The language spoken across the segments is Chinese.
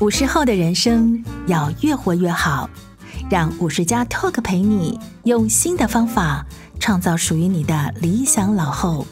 50后的人生要越活越好，让50加 Talk 陪你用新的方法创造属于你的理想老后。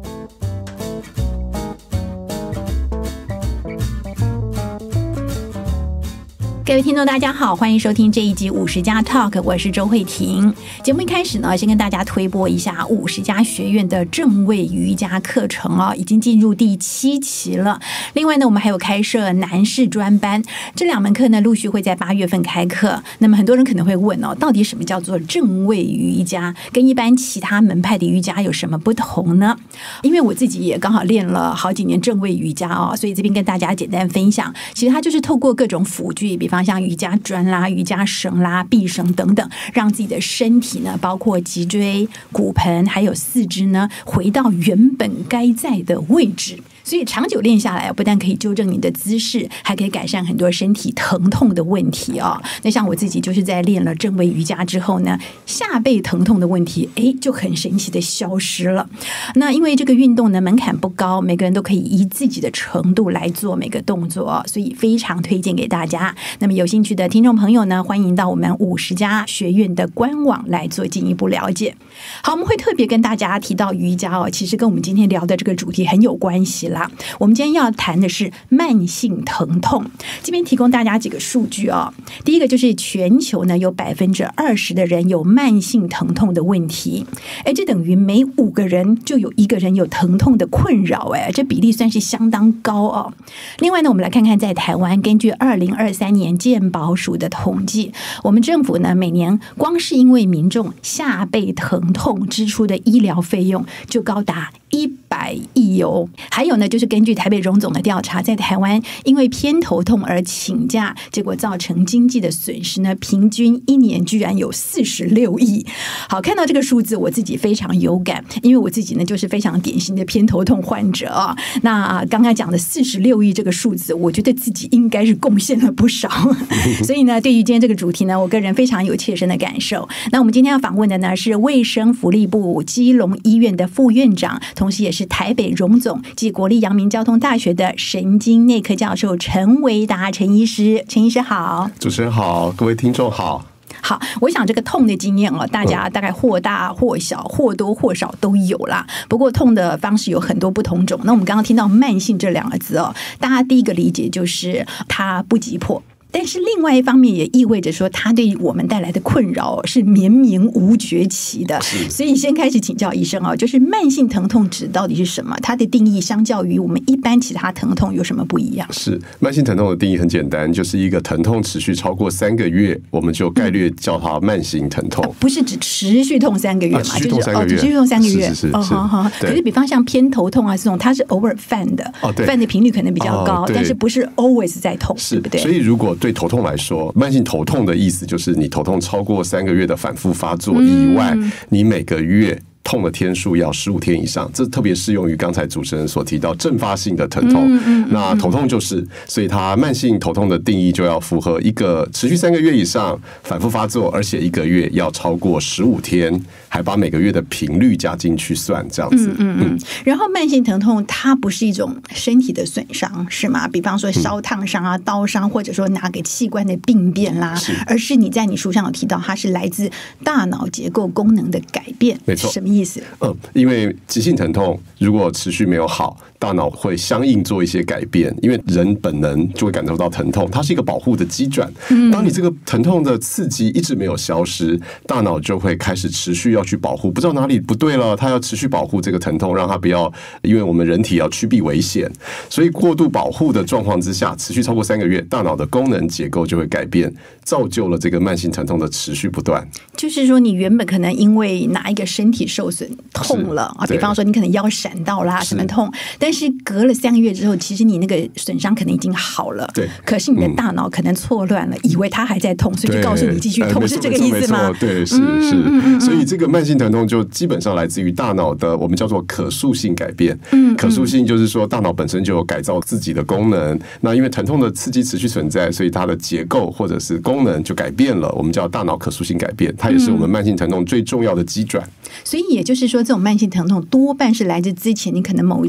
各位听众大家好，欢迎收听这一集50加 Talk， 我是周慧婷。节目一开始呢，先跟大家推播一下50加学院的正位瑜伽课程已经进入第7期了。另外呢，我们还有开设男士专班，这2门课呢陆续会在8月份开课。那么很多人可能会问到底什么叫做正位瑜伽，跟一般其他门派的瑜伽有什么不同呢？因为我自己也刚好练了好几年正位瑜伽所以这边跟大家简单分享。其实它就是透过各种辅具，比方像瑜伽砖啦、瑜伽绳啦、臂绳等等，让自己的身体呢，包括脊椎、骨盆还有四肢呢，回到原本该在的位置。所以长久练下来，不但可以纠正你的姿势，还可以改善很多身体疼痛的问题那像我自己就是在练了正位瑜伽之后呢，下背疼痛的问题就很神奇的消失了。那因为这个运动呢门槛不高，每个人都可以依自己的程度来做每个动作所以非常推荐给大家。那么有兴趣的听众朋友呢，欢迎到我们50加学院的官网来做进一步了解。好，我们会特别跟大家提到瑜伽其实跟我们今天聊的这个主题很有关系啦。我们今天要谈的是慢性疼痛，这边提供大家几个数据第一个就是全球呢有20%的人有慢性疼痛的问题，这等于每5个人就有1个人有疼痛的困扰，这比例算是相当高另外呢，我们来看看在台湾，根据2023年健保署的统计，我们政府呢每年光是因为民众下背疼痛支出的医疗费用就高达100亿还有呢，就是根据台北荣总的调查，在台湾因为偏头痛而请假，结果造成经济的损失呢，平均1年居然有46亿。好，看到这个数字，我自己非常有感，因为我自己呢就是非常典型的偏头痛患者那刚刚讲的46亿这个数字，我觉得自己应该是贡献了不少所以呢，对于今天这个主题呢，我个人非常有切身的感受。那我们今天要访问的呢，是卫生福利部基隆医院的副院长，同时也是台北荣总暨国立阳明交通大学的神经内科教授陈维达陈医师。陈医师好。 主持人好，各位听众好。 好，我想这个痛的经验大家大概或大或小，或多或少都有啦。不过痛的方式有很多不同种。那我们刚刚听到慢性这2个字大家第一个理解就是它不急迫，但是另外一方面也意味着说，它对我们带来的困扰是绵绵无绝期的。所以先开始请教医生就是慢性疼痛指到底是什么？它的定义相较于我们一般其他疼痛有什么不一样？ 是慢性疼痛的定义很简单，就是一个疼痛持续超过3个月，我们就概略叫它慢性疼痛。 不是指持续痛3个月嘛？ 持续痛3个月， 持续痛3个月。 是。 可是比方像偏头痛这种，它是偶尔犯的，犯的频率可能比较高，但是不是 always 在痛，对不对？ 所以如果对头痛来说，慢性头痛的意思就是你头痛超过3个月的反复发作以外，你每个月痛的天数要15天以上，这特别适用于刚才主持人所提到阵发性的疼痛。那头痛就是，所以它慢性头痛的定义就要符合一个持续3个月以上反复发作，而且1个月要超过15天，还把每个月的频率加进去算，这样子。 然后慢性疼痛它不是一种身体的损伤是吗？比方说烧烫伤刀伤，或者说哪个器官的病变啦，而是你在你书上有提到，它是来自大脑结构功能的改变。 没错。 什么意思？ 因为急性疼痛如果持续没有好，大脑会相应做一些改变，因为人本能就会感受到疼痛，它是一个保护的机转。当你这个疼痛的刺激一直没有消失，大脑就会开始持续要去保护，不知道哪里不对了，它要持续保护这个疼痛，让它不要，因为我们人体要趋避危险，所以过度保护的状况之下，持续超过3个月，大脑的功能结构就会改变，造就了这个慢性疼痛的持续不断。 就是说，你原本可能因为哪一个身体受损痛了比方说你可能腰闪到啦什么痛，但是隔了3个月之后，其实你那个损伤可能已经好了， 对， 可是你的大脑可能错乱了，以为它还在痛，所以就告诉你继续痛，是这个意思吗？ 对，是。所以这个慢性疼痛就基本上来自于大脑的我们叫做可塑性改变。可塑性就是说大脑本身就有改造自己的功能，那因为疼痛的刺激持续存在，所以它的结构或者是功能就改变了，我们叫大脑可塑性改变，它也是我们慢性疼痛最重要的机转。 所以也就是说，这种慢性疼痛多半是来自之前你可能某一次身体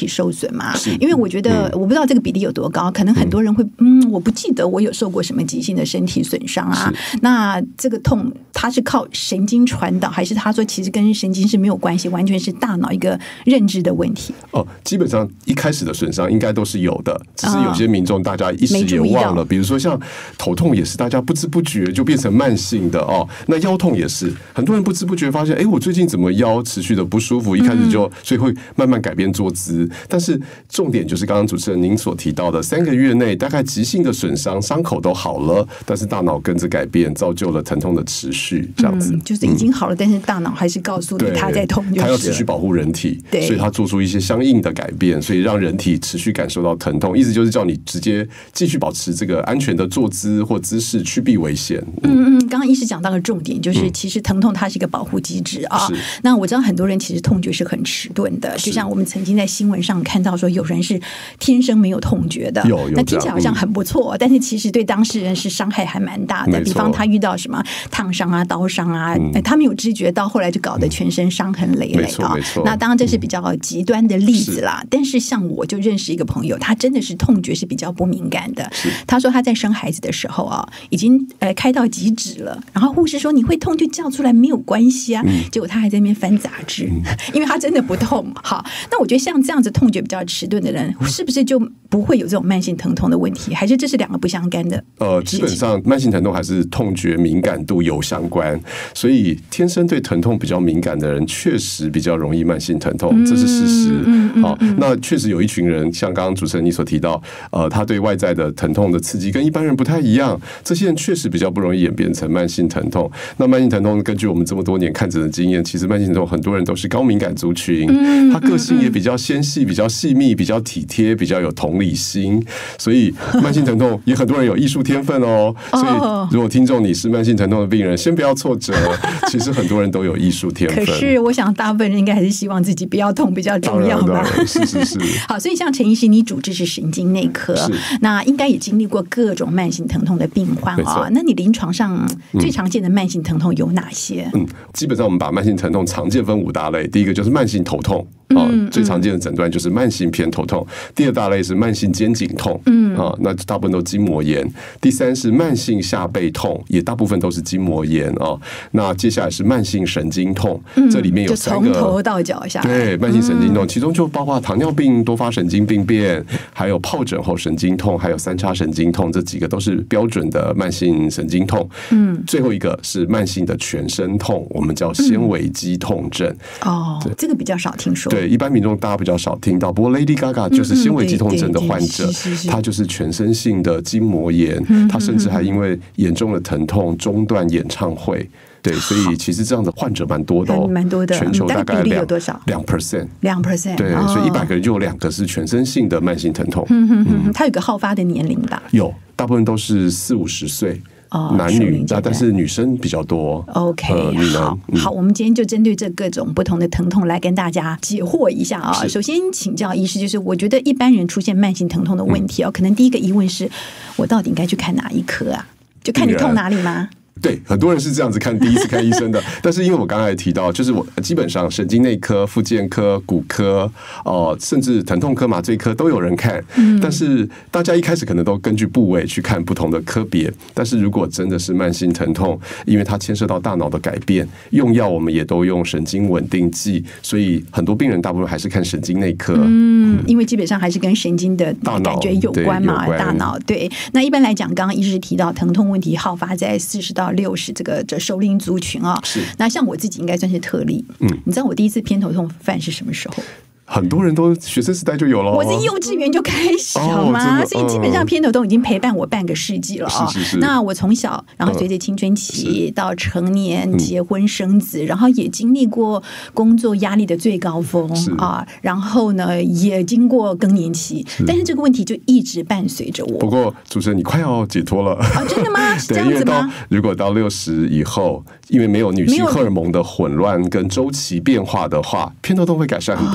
体受损嘛？因为我觉得我不知道这个比例有多高，可能很多人会我不记得我有受过什么急性的身体损伤啊。那这个痛它是靠神经传导，还是他说其实跟神经是没有关系，完全是大脑一个认知的问题？ 基本上一开始的损伤应该都是有的，只是有些民众大家一时也忘了，比如说像头痛也是大家不知不觉就变成慢性的那腰痛也是很多人不知不觉发现，我最近怎么腰持续的不舒服，一开始所以会慢慢改变坐姿，但是重点就是刚刚主持人您所提到的3个月内大概急性的损伤伤口都好了，但是大脑跟着改变造就了疼痛的持续，这样子就是已经好了，但是大脑还是告诉你他在痛， 他要持续保护人体，所以他做出一些相应的改变，所以让人体持续感受到疼痛，意思就是叫你直接继续保持这个安全的坐姿或姿势，趋避危险。 刚刚医师讲到的重点就是其实疼痛它是一个保护机制啊。那我知道很多人其实痛觉是很迟钝的，就像我们曾经在新闻上看到说有人是天生没有痛觉的，那听起来好像很不错，但是其实对当事人是伤害还蛮大的。比方他遇到什么烫伤啊、刀伤啊，他没有知觉，到后来就搞得全身伤痕累累啊。那当然这是比较极端的例子啦。但是像我就认识一个朋友，他真的是痛觉是比较不敏感的。他说他在生孩子的时候已经开到极致了，然后护士说你会痛就叫出来没有关系啊，结果他还在那边翻杂志，因为他真的不痛。好，那我觉得像这样子痛觉比较迟钝的人，是不是就不会有这种慢性疼痛的问题？还是这是两个不相干的？ 基本上慢性疼痛还是痛觉敏感度有相关，所以天生对疼痛比较敏感的人确实比较容易慢性疼痛，这是事实。好，那确实有一群人，像刚刚主持人你所提到，他对外在的疼痛的刺激跟一般人不太一样，这些人确实比较不容易演变成慢性疼痛。那慢性疼痛根据我们这么多年看诊的经验，其实慢性疼痛很多人都是高敏感族群，他个性也比较纤细、比较细密、比较体贴、比较有同理心，所以慢性疼痛也很多人有艺术天分哦。所以如果听众你是慢性疼痛的病人，先不要挫折，其实很多人都有艺术天分。 可是我想大部分人应该还是希望自己不要痛比较重要吧？ 是。 好，所以像陈医师，你主治是神经内科，那应该也经历过各种慢性疼痛的病患那你临床上最常见的慢性疼痛有哪些？ 基本上我们把慢性疼痛常见分5大类，第一个就是慢性头痛。最常见的诊断就是慢性偏头痛。第2大类是慢性肩颈痛，那大部分都筋膜炎。第3是慢性下背痛，也大部分都是筋膜炎那接下来是慢性神经痛，这里面有3个， 就从头到脚下来。 对，慢性神经痛，其中就包括糖尿病、多发神经病变，还有疱疹后神经痛，还有3叉神经痛，这几个都是标准的慢性神经痛。最后一个是慢性的全身痛，我们叫纤维肌痛症。 这个比较少听说。 对，一般民众大家比较少听到，不过 Lady Gaga 就是纤维肌痛症的患者，他就是全身性的筋膜炎，他甚至还因为严重的疼痛中断演唱会。对，所以其实这样的患者蛮多的蛮多的。 全球大概比例有多少 ？2%。 对， 所以100个人就有2个是全身性的慢性疼痛。 它有个好发的年龄吧？ 有，大部分都是40-50岁。男女，但是女生比较多。 OK， 好，我们今天就针对这各种不同的疼痛来跟大家解惑一下首先请教医师，就是我觉得一般人出现慢性疼痛的问题可能第一个疑问是，我到底应该去看哪一科啊？就看你痛哪里吗？ 对，很多人是这样子第一次看医生的，但是因为我刚才提到，就是我基本上神经内科、复健科、骨科，甚至疼痛科、麻醉科都有人看，但是大家一开始可能都根据部位去看不同的科别，但是如果真的是慢性疼痛，因为它牵涉到大脑的改变，用药我们也都用神经稳定剂，所以很多病人大部分还是看神经内科。 因为基本上还是跟神经的感觉有关嘛，大脑。对，那一般来讲，刚刚医师提到疼痛问题好发在40到60这首领族群是。 那像我自己应该算是特例。你知道我第一次偏头痛犯是什么时候？ 很多人都学生时代就有了， 我是幼稚园就开始了嘛，所以基本上偏头痛已经陪伴我半个世纪了是。 那我从小，然后随着青春期到成年、结婚生子，然后也经历过工作压力的最高峰然后呢也经过更年期，但是这个问题就一直伴随着我。 不过主持人你快要解脱了真的吗？是这样子吗？ 如果到60以后，因为没有女性荷尔蒙的混乱跟周期变化的话，偏头痛会改善很多。 所以它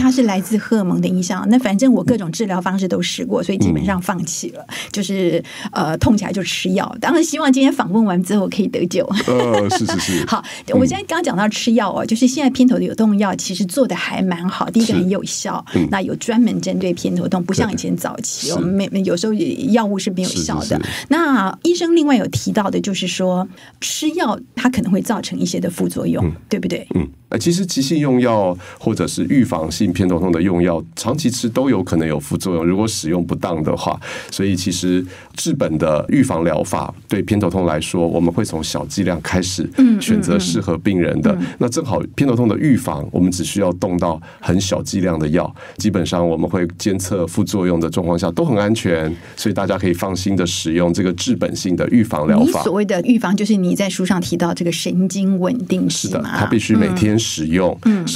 它是来自荷尔蒙的影响。那反正我各种治疗方式都试过，所以基本上放弃了，就是痛起来就吃药。当然希望今天访问完之后可以得救。 是。 好，我现在刚刚讲到吃药哦，就是现在偏头的有痛药其实做的还蛮好，第一个很有效，那有专门针对偏头痛，不像以前早期哦，有时候药物是没有效的。那医生另外有提到的就是说，吃药它可能会造成一些的副作用，对不对？ 其实急性用药或者是预防性偏头痛的用药，长期吃都有可能有副作用，如果使用不当的话。所以其实治本的预防疗法对偏头痛来说，我们会从小剂量开始，选择适合病人的。那正好偏头痛的预防，我们只需要动到很小剂量的药，基本上我们会监测副作用的状况下都很安全，所以大家可以放心的使用这个治本性的预防疗法。 你所谓的预防，就是你在书上提到这个神经稳定剂嘛？是的， 它必须每天使用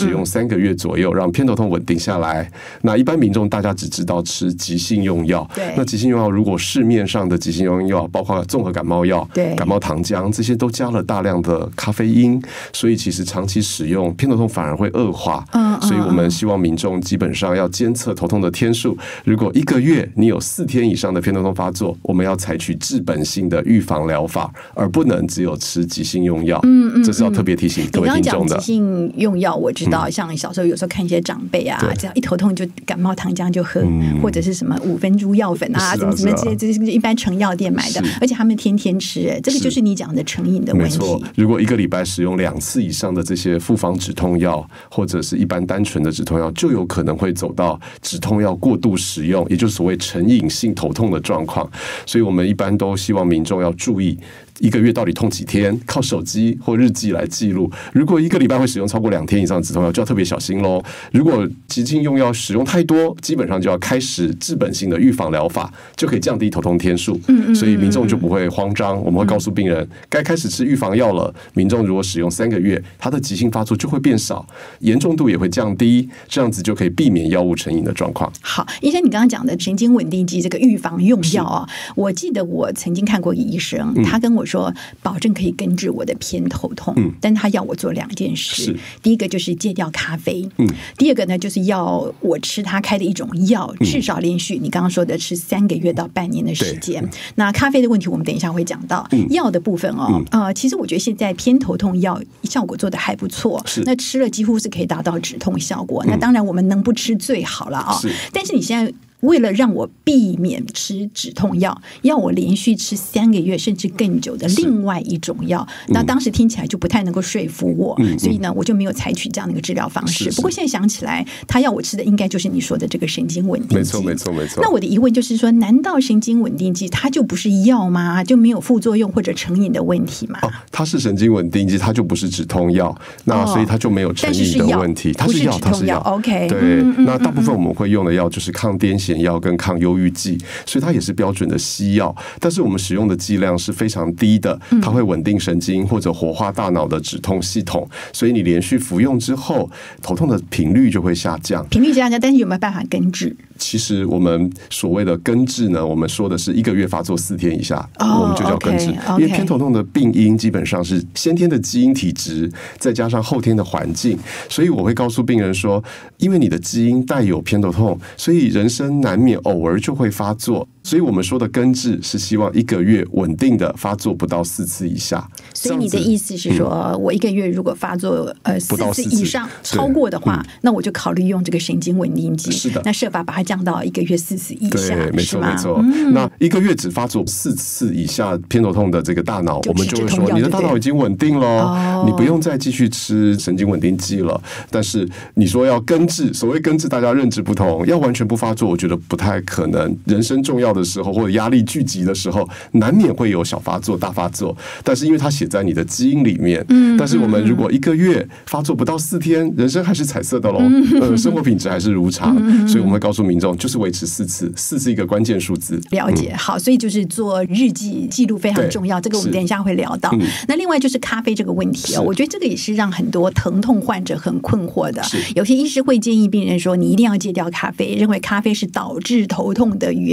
3个月左右，让偏头痛稳定下来。那一般民众大家只知道吃急性用药，那急性用药如果市面上的急性用药，包括综合感冒药、感冒糖浆，这些都加了大量的咖啡因，所以其实长期使用偏头痛反而会恶化。所以我们希望民众基本上要监测头痛的天数，如果1个月你有4天以上的偏头痛发作，我们要采取治本性的预防疗法，而不能只有吃急性用药。这是要特别提醒各位听众的。 你刚刚讲急性用药，我知道，像小时候有时候看一些长辈啊，只要一头痛就感冒糖浆就喝，或者是什么5分猪药粉啊，什么这些，这是一般成药店买的，而且他们天天吃，这个就是你讲的成瘾的问题。 没错，如果1个礼拜使用2次以上的这些复方止痛药，或者是一般单纯的止痛药，就有可能会走到止痛药过度使用，也就是所谓成瘾性头痛的状况。所以我们一般都希望民众要注意1个月到底痛几天，靠手机或日记来记录。如果1个礼拜会使用超过2天以上的止痛药，就要特别小心咯。如果急性用药使用太多，基本上就要开始治本性的预防疗法，就可以降低头痛天数。所以民众就不会慌张。我们会告诉病人，该开始吃预防药了。民众如果使用3个月，他的急性发作就会变少，严重度也会降低，这样子就可以避免药物成瘾的状况。 好，医生，你刚刚讲的神经稳定剂这个预防用药啊，我记得我曾经看过一个医生，他跟我说保证可以根治我的偏头痛，但他要我做2件事。第一个就是戒掉咖啡，第二个呢就是要我吃他开的一种药，至少连续你刚刚说的吃3个月到半年的时间。那咖啡的问题我们等一下会讲到，药的部分其实我觉得现在偏头痛药效果做得还不错，那吃了几乎是可以达到止痛效果。那当然我们能不吃最好了啊，但是你现在为了让我避免吃止痛药，要我连续吃3个月甚至更久的另外一种药，那当时听起来就不太能够说服我，所以呢我就没有采取这样的一个治疗方式。不过现在想起来，他要我吃的应该就是你说的这个神经稳定剂。 没错。 那我的疑问就是说，难道神经稳定剂它就不是药吗？就没有副作用或者成瘾的问题吗？ 它是神经稳定剂，它就不是止痛药，那所以它就没有成瘾的问题。它是药，它是药。OK， 对。那大部分我们会用的药就是抗癫痫药跟抗忧郁剂，所以它也是标准的西药，但是我们使用的剂量是非常低的，它会稳定神经或者活化大脑的止痛系统，所以你连续服用之后，头痛的频率就会下降。 但是有没有办法根治？ 其实我们所谓的根治呢，我们说的是1个月发作4天以下，我们就叫根治。因为偏头痛的病因基本上是先天的基因体质，再加上后天的环境，所以我会告诉病人说，因为你的基因带有偏头痛，所以人生难免偶尔就会发作。所以我们说的根治是希望1个月稳定的发作不到4次以下。 所以你的意思是说，我1个月如果发作4次以上超过的话，那我就考虑用这个神经稳定剂。 是的， 那设法把它降到1个月4次以下。 对，没错。那1个月只发作4次以下偏头痛的这个大脑，我们就会说你的大脑已经稳定了，你不用再继续吃神经稳定剂了。但是你说要根治，所谓根治大家认知不同，要完全不发作，我觉得不太可能。人生重要的时候或者压力聚集的时候，难免会有小发作、大发作，但是因为它写在你的基因里面，但是我们如果1个月发作不到4天，人生还是彩色的咯，生活品质还是如常，所以我们会告诉民众，就是维持4次，4是一个关键数字。 了解，好，所以就是做日记记录非常重要，这个我们等一下会聊到。那另外就是咖啡这个问题我觉得这个也是让很多疼痛患者很困惑的。有些医师会建议病人说，你一定要戒掉咖啡，认为咖啡是导致头痛的原因。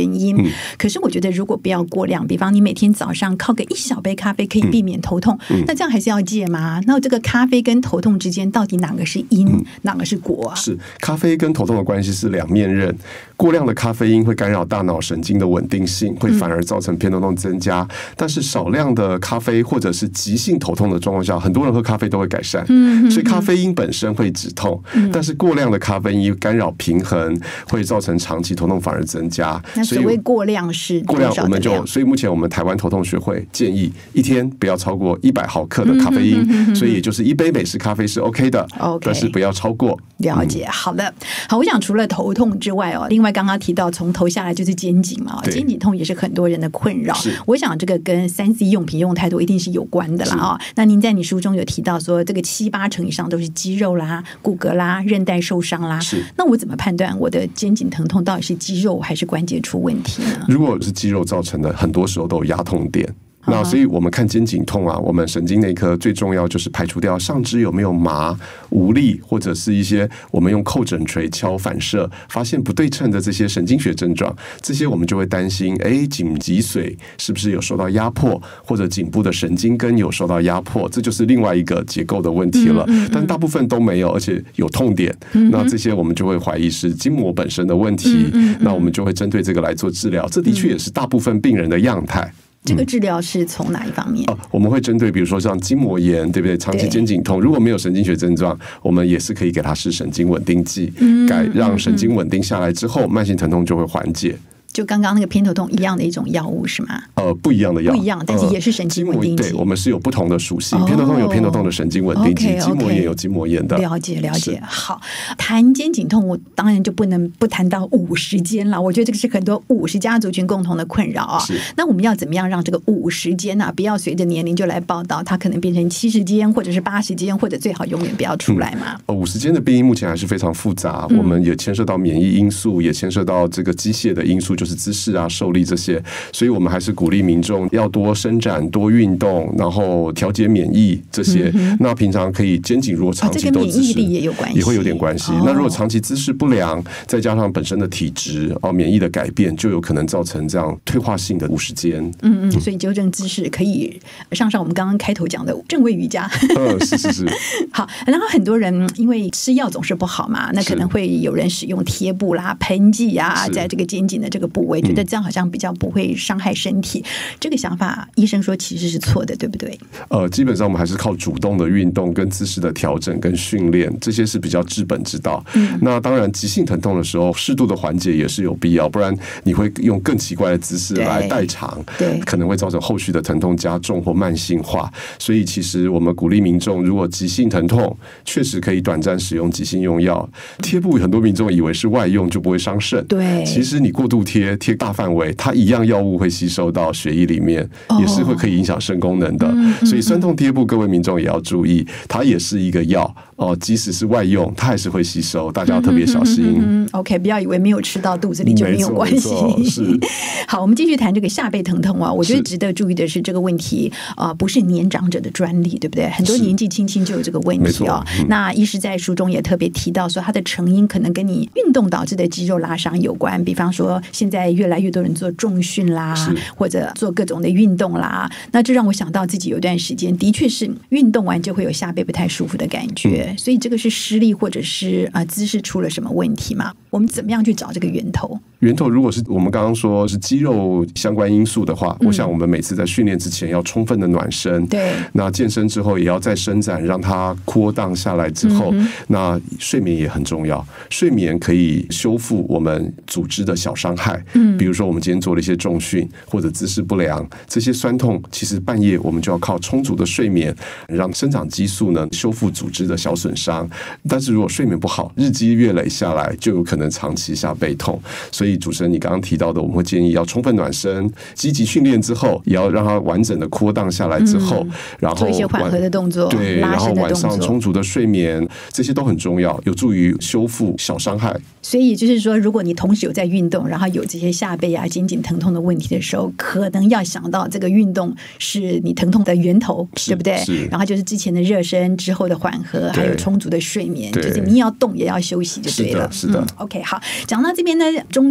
可是我觉得如果不要过量，比方你每天早上靠个1小杯咖啡可以避免头痛，那这样还是要戒吗？那这个咖啡跟头痛之间到底哪个是因，哪个是果啊？ 是咖啡跟头痛的关系是两面刃，过量的咖啡因会干扰大脑神经的稳定性，会反而造成偏头痛增加。但是少量的咖啡或者是急性头痛的状况下，很多人喝咖啡都会改善。所以咖啡因本身会止痛，但是过量的咖啡因干扰平衡，会造成长期头痛反而增加。 那所谓过量是过量，我们就所以目前我们台湾头痛学会建议一天不要超过100毫克的咖啡因，所以也就是1杯美式咖啡是 OK 的，但是不要超过。 了解，好的，好，我想除了头痛之外另外刚刚提到从头下来就是肩颈嘛，肩颈痛也是很多人的困扰。我想这个跟3C 用品用太多一定是有关的啦那您在你书中有提到说，这个7-8成以上都是肌肉啦、骨骼啦、韧带受伤啦。那我怎么判断我的肩颈疼痛到底是肌肉还是关节出问题呢？ 如果是肌肉造成的，很多时候都有压痛点。那所以我们看肩颈痛我们神经内科最重要就是排除掉上肢有没有麻、无力，或者是一些我们用叩枕锤敲反射发现不对称的这些神经学症状，这些我们就会担心颈脊髓是不是有受到压迫，或者颈部的神经根有受到压迫，这就是另外一个结构的问题了。但大部分都没有，而且有痛点，那这些我们就会怀疑是筋膜本身的问题，那我们就会针对这个来做治疗。这的确也是大部分病人的样态。 这个治疗是从哪一方面？ 我们会针对比如说像筋膜炎，对不对？长期肩颈痛，如果没有神经学症状，我们也是可以给他施神经稳定剂，让神经稳定下来之后，慢性疼痛就会缓解。 就刚刚那个偏头痛一样的一种药物是吗？ 不一样的药， 不一样，但是也是神经稳定剂。 对，我们是有不同的属性。偏头痛有偏头痛的神经稳定剂，筋膜炎有筋膜炎的。 了解。好，谈肩颈痛，我当然就不能不谈到50肩了。我觉得这个是很多50家族群共同的困扰那我们要怎么样让这个50肩不要随着年龄就来报道，它可能变成70肩，或者是80肩，或者最好永远不要出来嘛 ？50肩的病因目前还是非常复杂，我们也牵涉到免疫因素，也牵涉到这个机械的因素。就是姿势受力这些，所以我们还是鼓励民众要多伸展、多运动，然后调节免疫这些。那平常可以肩颈如果长期都姿势， 这跟免疫力也有关系， 也会有点关系。那如果长期姿势不良，再加上本身的体质免疫的改变，就有可能造成这样退化性的50肩。 所以纠正姿势可以上我们刚刚开头讲的正位瑜伽。 是。 好，然后很多人因为吃药总是不好嘛，那可能会有人使用贴布啦、喷剂在这个肩颈的这个部位，觉得这样好像比较不会伤害身体。这个想法医生说其实是错的，对不对？ 基本上我们还是靠主动的运动跟姿势的调整跟训练，这些是比较治本之道。那当然急性疼痛的时候适度的缓解也是有必要，不然你会用更奇怪的姿势来代偿，可能会造成后续的疼痛加重或慢性化。所以其实我们鼓励民众，如果急性疼痛确实可以短暂使用急性用药。贴布很多民众以为是外用就不会伤肾， 对， 其实你过度贴大范围，它一样药物会吸收到血液里面，也是会可以影响肾功能的。所以酸痛贴布各位民众也要注意，它也是一个药即使是外用，它还是会吸收，大家要特别小心。 OK， 不要以为没有吃到肚子里就没有关系。 是。 好，我们继续谈这个下背疼痛我觉得值得注意的是这个问题不是年长者的专利，对不对？很多年纪轻轻就有这个问题那医师在书中也特别提到说，它的成因可能跟你运动导致的肌肉拉伤有关，比方说现在越来越多人做重训啦，或者做各种的运动啦。那这让我想到自己有段时间的确是运动完就会有下背不太舒服的感觉，所以这个是施力或者是姿势出了什么问题吗？我们怎么样去找这个源头？ 源头如果是我们刚刚说是肌肉相关因素的话，我想我们每次在训练之前要充分的暖身， 对， 那健身之后也要再伸展，让它cool down下来之后，那睡眠也很重要。睡眠可以修复我们组织的小伤害，比如说我们今天做了一些重训或者姿势不良，这些酸痛其实半夜我们就要靠充足的睡眠，让生长激素呢修复组织的小损伤。但是如果睡眠不好，日积月累下来，就有可能长期下背痛。所以主持人你刚刚提到的，我们会建议要充分暖身，积极训练之后，也要让它完整的cool down下来之后，然后做一些缓和的动作， 对，然后晚上充足的睡眠，这些都很重要，有助于修复小伤害。 所以就是说，如果你同时有在运动，然后有这些下背肩颈疼痛的问题的时候，可能要想到这个运动是你疼痛的源头，对不对？然后就是之前的热身之后的缓和，还有充足的睡眠，就是你要动也要休息就对了。 是的。 OK， 好，讲到这边呢，终结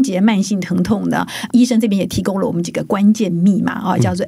结慢性疼痛呢，医生这边也提供了我们几个关键密码啊，叫做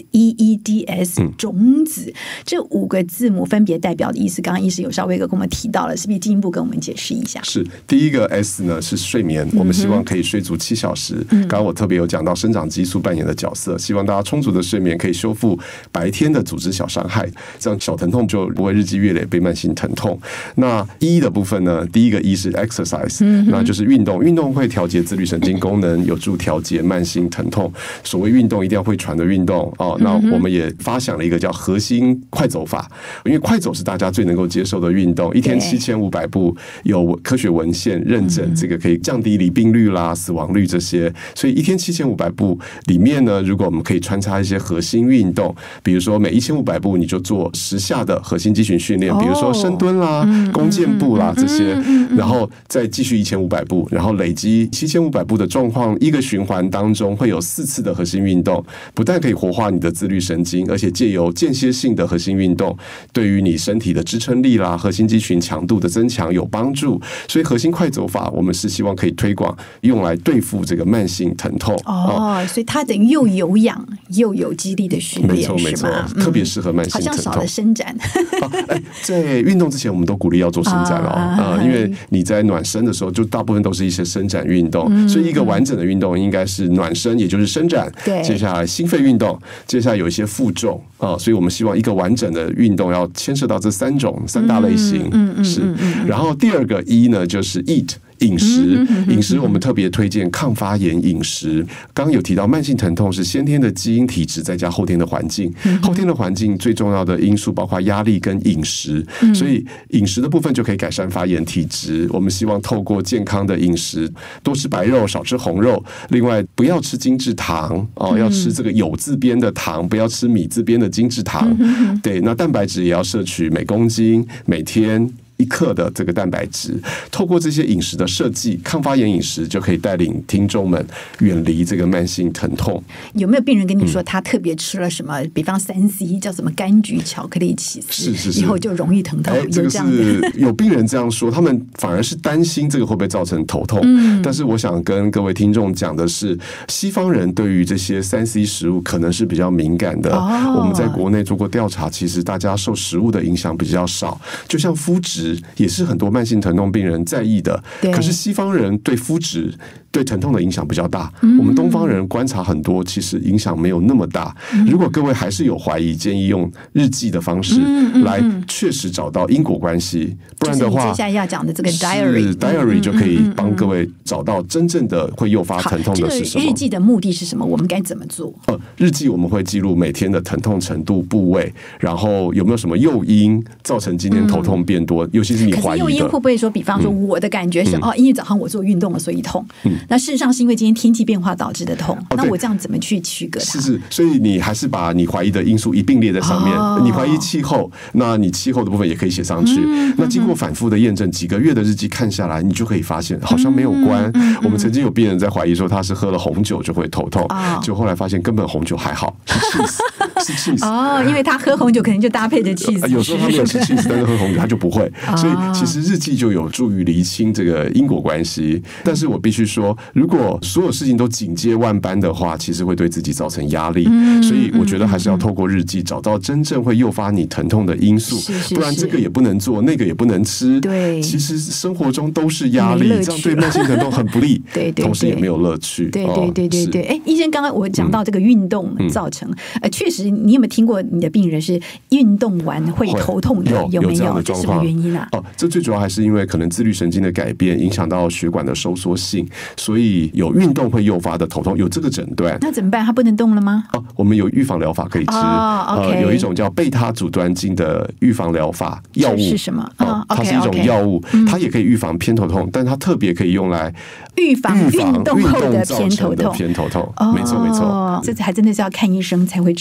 SEEDS 种子，这5个字母分别代表的意思，刚刚医师有稍微跟我们提到了，是不是进一步跟我们解释一下？ 是，第一个 S 呢是睡眠，我们希望可以睡足7小时。刚刚我特别有讲到生长激素扮演的角色，希望大家充足的睡眠可以修复白天的组织小伤害，这样小疼痛就不会日积月累被慢性疼痛。那 E 的部分呢，第一个 E 是 exercise，那就是运动，运动会调节自律神经功能，有助调节慢性疼痛。所谓运动一定要会喘的运动哦。那我们也发想了一个叫核心快走法，因为快走是大家最能够接受的运动，一天7500步，有科学文献认证，这个可以降低罹病率啦、死亡率这些。所以一天7500步里面呢，如果我们可以穿插一些核心运动，比如说每1500步你就做10下的核心肌群训练，比如说深蹲啦、弓箭步啦这些，然后再继续1500步，然后累积7500步的状况，一个循环当中会有4次的核心运动，不但可以活化你的自律神经，而且借由间歇性的核心运动，对于你身体的支撑力啦、核心肌群强度的增强有帮助。所以核心快走法，我们是希望可以推广用来对付这个慢性疼痛。 所以它等于又有氧又有肌力的训练， 没错没错，特别适合慢性疼痛。 好像少了伸展。 在运动之前，我们都鼓励要做伸展因为你在暖身的时候，就大部分都是一些伸展运动，所以一个完整的运动应该是暖身，也就是伸展，接下来心肺运动，接下来有一些负重所以我们希望一个完整的运动要牵涉到这3大类型。然后第二个 E 呢，就是 eat。饮食我们特别推荐抗发炎饮食。刚刚有提到慢性疼痛是先天的基因体质再加后天的环境，后天的环境最重要的因素包括压力跟饮食，所以饮食的部分就可以改善发炎体质。我们希望透过健康的饮食，多吃白肉少吃红肉，另外不要吃精制糖要吃这个酉字边的糖，不要吃米字边的精制糖。对，那蛋白质也要摄取每公斤每天1克的这个蛋白质。透过这些饮食的设计，抗发炎饮食就可以带领听众们远离这个慢性疼痛。 有没有病人跟你说他特别吃了什么，比方3C 叫什么柑橘巧克力起司，是以后就容易疼痛？ 这个是有病人这样说，他们反而是担心这个会不会造成头痛。但是我想跟各位听众讲的是，西方人对于这些3C 食物可能是比较敏感的。我们在国内做过调查，其实大家受食物的影响比较少，就像麸质也是很多慢性疼痛病人在意的，可是西方人对麸质对疼痛的影响比较大，我们东方人观察很多，其实影响没有那么大。如果各位还是有怀疑，建议用日记的方式来确实找到因果关系，不然的话， 就是接下来要讲的这个 diary 就可以帮各位找到真正的会诱发疼痛的是什么。 这个日记的目的是什么？我们该怎么做？ 日记我们会记录每天的疼痛程度、部位，然后有没有什么诱因造成今天头痛变多，尤其是你怀疑的。 可是诱因会不会说，比方说我的感觉是因为早上我做运动了所以痛，那事实上是因为今天天气变化导致的痛，那我这样怎么去区隔它？ 是，所以你还是把你怀疑的因素一并列在上面。你怀疑气候，那你气候的部分也可以写上去。那经过反复的验证，几个月的日记看下来，你就可以发现好像没有关。我们曾经有病人在怀疑说他是喝了红酒就会头痛，就后来发现根本红酒还好，是 cheese。 因为他喝红酒可能就搭配着 cheese， 有时候他没有吃 cheese， 但是喝红酒他就不会。所以其实日记就有助于厘清这个因果关系。但是我必须说，如果所有事情都紧接万般的话，其实会对自己造成压力。所以我觉得还是要透过日记找到真正会诱发你疼痛的因素，不然这个也不能做，那个也不能吃。 对， 其实生活中都是压力，这样对慢性疼痛很不利。 对， 同时也没有乐趣。 对。医生，刚刚我讲到这个运动造成，确实，你有没有听过你的病人是运动完会头痛的？有没有？这是什么原因啊？ 这最主要还是因为可能自律神经的改变影响到血管的收缩性，所以有运动会诱发的头痛，有这个诊断。 那怎么办？他不能动了吗？ 我们有预防疗法可以吃。有一种叫贝塔阻端茎的预防疗法药物是什么？ 它是一种药物，它也可以预防偏头痛，但它特别可以用来预防运动后的偏头痛。 没错， 这还真的是要看医生才会知道。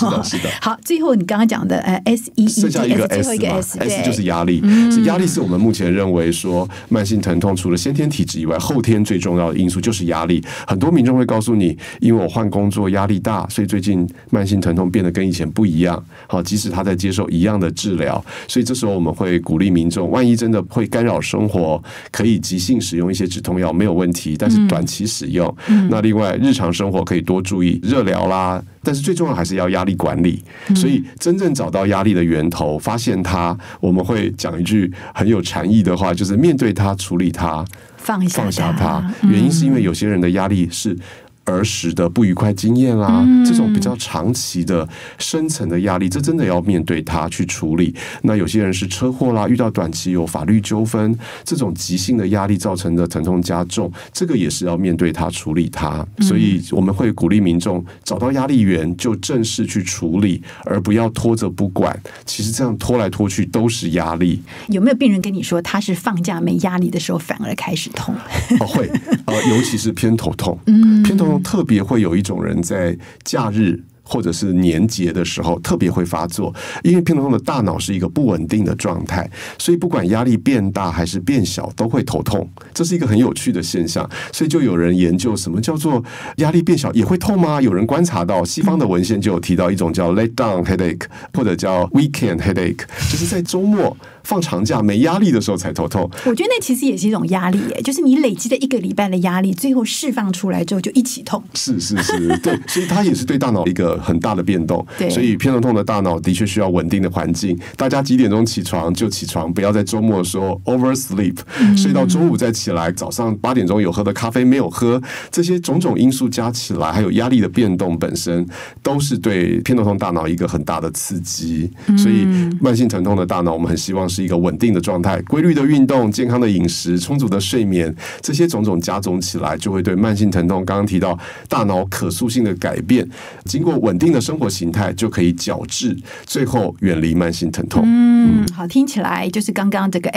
是的，是的。 好，最后你刚刚讲的SEED， 剩下一个最后一个 S 就是压力。是压力是我们目前认为说慢性疼痛除了先天体质以外，后天最重要的因素就是压力。很多民众会告诉你，因为我换工作压力大，所以最近慢性疼痛变得跟以前不一样。好，即使他在接受一样的治疗，所以这时候我们会鼓励民众，万一真的会干扰生活，可以急性使用一些止痛药没有问题，但是短期使用。那另外日常生活可以多注意热疗啦，但是最重要还是要压力管理。所以真正找到压力的源头，发现它，我们会讲一句很有禅意的话，就是面对它，处理它， 放下它。 原因是因为有些人的压力是儿时的不愉快经验啦，这种比较长期的深层的压力，这真的要面对它去处理。那有些人是车祸啦，遇到短期有法律纠纷，这种急性的压力造成的疼痛加重，这个也是要面对它处理它。所以我们会鼓励民众找到压力源就正式去处理，而不要拖着不管。其实这样拖来拖去都是压力。 有没有病人跟你说他是放假没压力的时候反而开始痛？ 会，尤其是偏头痛，偏头痛特别会有一种人在假日或者是年节的时候特别会发作，因为偏头痛的大脑是一个不稳定的状态，所以不管压力变大还是变小都会头痛，这是一个很有趣的现象。所以就有人研究什么叫做压力变小也会痛吗？有人观察到西方的文献就有提到一种叫 let down headache 或者叫 weekend headache， 就是在周末放长假没压力的时候才头痛。 我觉得那其实也是一种压力耶，就是你累积的1个礼拜的压力，最后释放出来之后就一起痛。 是，对，所以它也是对大脑一个很大的变动。所以偏头痛的大脑的确需要稳定的环境。大家几点钟起床就起床，不要在周末的时候 oversleep， 睡到中午再起来，早上8点钟有喝的咖啡没有喝，这些种种因素加起来，还有压力的变动本身，都是对偏头痛大脑一个很大的刺激。所以慢性疼痛的大脑，我们很希望是一个稳定的状态，规律的运动、健康的饮食、充足的睡眠，这些种种加总起来，就会对慢性疼痛刚刚提到大脑可塑性的改变，经过稳定的生活形态就可以矫治，最后远离慢性疼痛。 好，听起来就是刚刚这个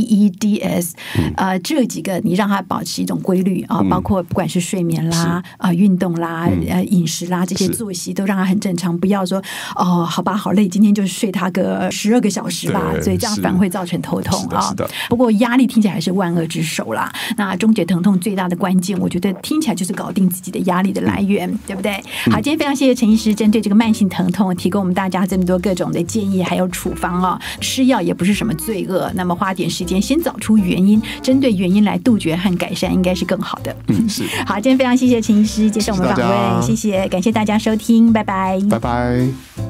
SEEDS，这几个你让它保持一种规律啊，包括不管是睡眠啦、运动啦、饮食啦，这些作息都让它很正常，不要说好吧，好累，今天就睡它个12个小时吧，所以这样反而会造成头痛啊。不过压力听起来还是万恶之首啦。那终结疼痛最大的关键，我觉得听起来就是搞定自己的压力的来源，对不对？好，今天非常谢谢陈医师针对这个慢性疼痛提供我们大家这么多各种的建议还有处方啊。吃药也不是什么罪恶，那么花点时间先找出原因，针对原因来杜绝和改善，应该是更好的。 是。 好，今天非常谢谢陈医师接受我们访问，谢谢，感谢大家收听，拜拜， 拜拜。